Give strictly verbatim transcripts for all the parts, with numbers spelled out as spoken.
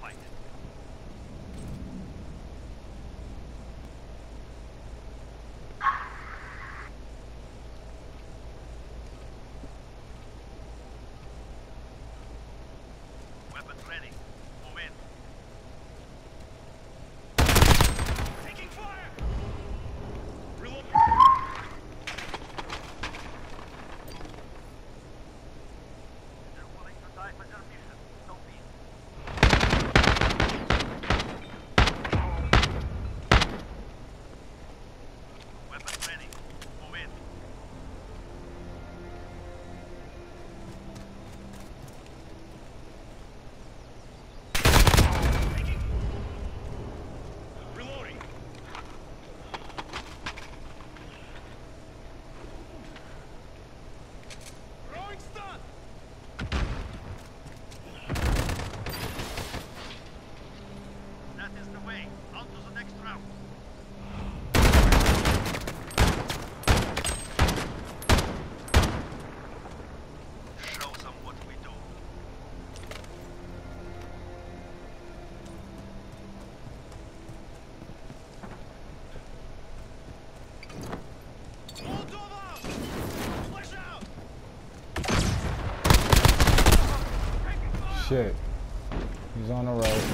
Shit. He's on the right.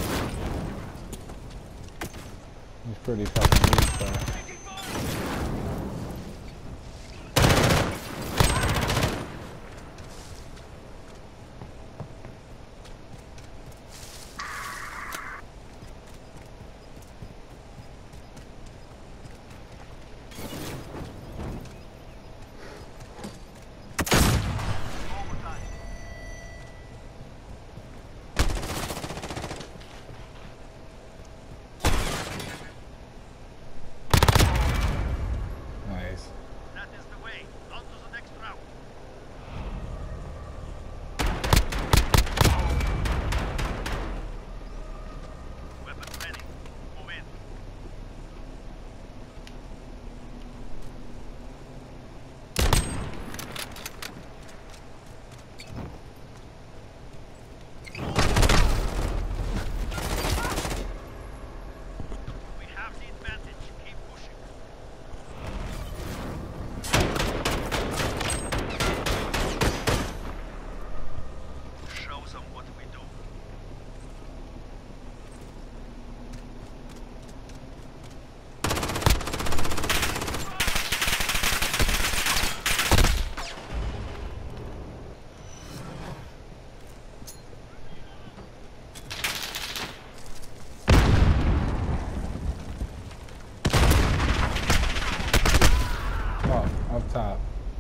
He's pretty fucking weak, though. Up top.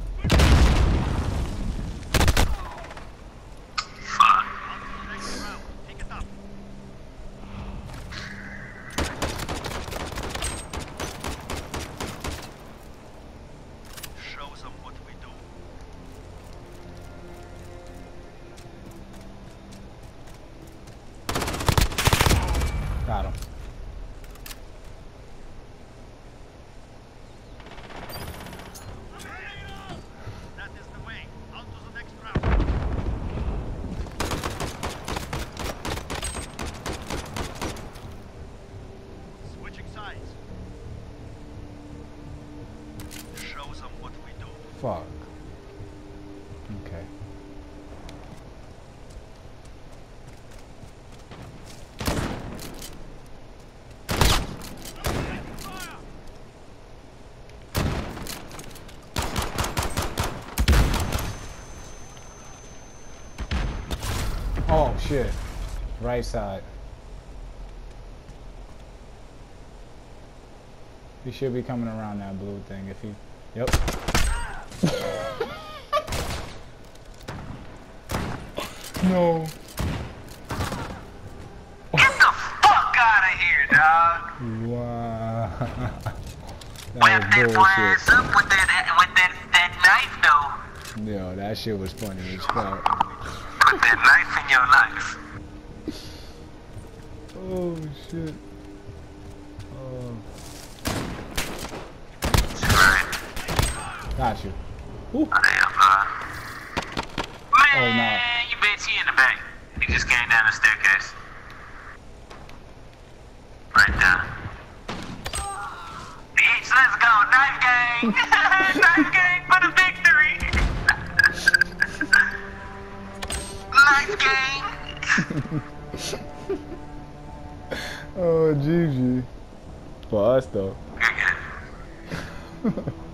Got him. Fuck. Okay. Oh shit. Right side. He should be coming around that blue thing if he... Yep. No. Get the fuck out of here, dog. Wow. Whip That that was ass bullshit. up with that with that that knife though. Yo, that shit was funny as fuck. Put that knife in your knife. Oh shit. Oh. Got you. Ooh. Oh, damn, uh. Man, Oh, no. you bet he in the back. He just came down the staircase. gang. Nice gang for the victory. Nice gang. Oh, G G. For us, though. Good game.